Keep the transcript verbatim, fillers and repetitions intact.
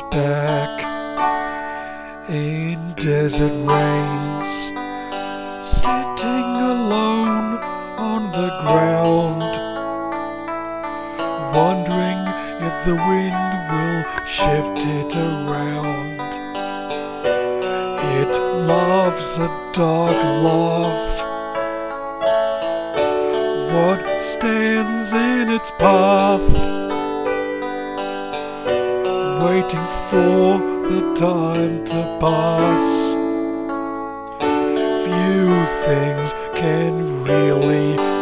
back in desert rains, sitting alone on the ground, wondering if the wind will shift it around. It loves a dark love. What stands in its path, waiting for the time to pass. Few things can really